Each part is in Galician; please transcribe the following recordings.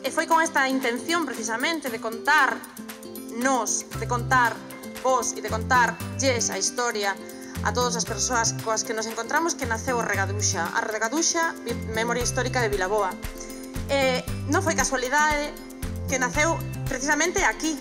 E foi con esta intención, precisamente, de contar vos e de contarlles a historia a todas as persoas coas que nos encontramos que naceu a Regaduxa, Memoria Histórica de Vilaboa. Non foi casualidade que naceu precisamente aquí.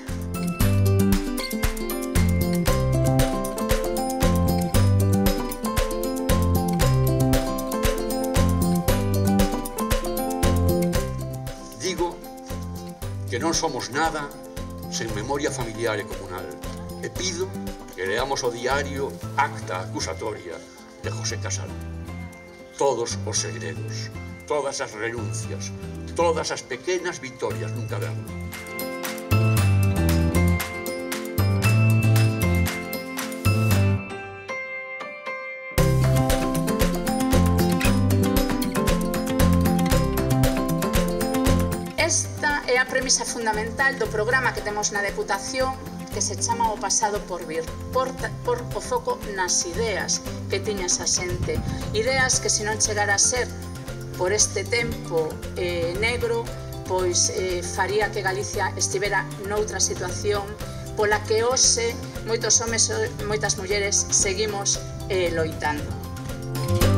Digo que non somos nada sen memoria familiar e comunal. E pido que leamos o diario Acta Acusatoria de José Casal. Todos os segredos, todas as renuncias, todas as pequenas vitorias nun caderno. Esta é a premisa fundamental do programa que temos na Deputación, que se chama O Pasado por Vir, por o foco nas ideas que tiña esa xente. Ideas que se non chegara a ser por este tempo negro, pois faría que Galicia estivera noutra situación pola que hoxe moitos homes e moitas mulleres seguimos loitando.